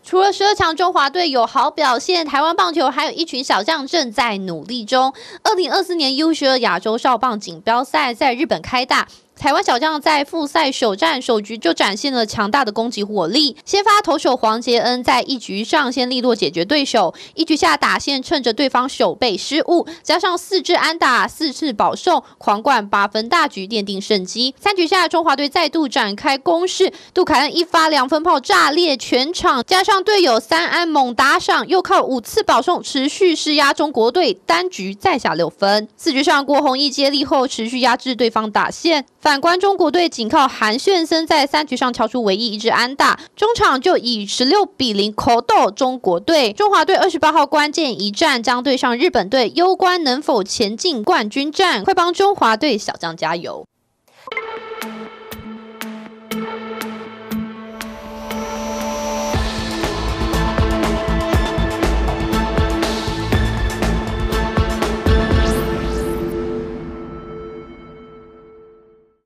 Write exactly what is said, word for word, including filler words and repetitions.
除了十二强中华队有好表现，台湾棒球还有一群小将正在努力中。二零二四年 U 十二 亚洲少棒锦标赛在日本开打。台湾小将在复赛首战首局就展现了强大的攻击火力，先发投手黄杰恩在一局上先利落解决对手，一局下打线趁着对方守备失误，加上四支安打、四次保送，狂灌八分大局奠定胜机。三局下中华队再度展开攻势，杜凯恩一发两分炮炸裂全场，加上队友三安猛打赏，又靠五次保送持续施压中国队，单局再下六分。四局上郭宏毅接力后持续压制对方打线。反观中国队，仅靠韩炫森在三局上敲出唯一一支安打，中场就以十六比零口斗中国队。中华队二十八号关键一战将对上日本队，攸关能否前进冠军战，快帮中华队小将加油！